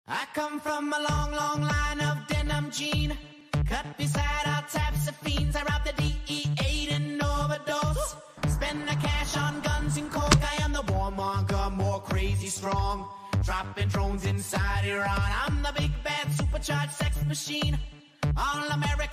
I come from a long, long line of denim jean, cut beside all types of fiends. I rob the DEA and overdose, spend the cash on guns and coke. I am the warmonger, more crazy strong, dropping drones inside Iran. I'm the big bad supercharged sex machine, all American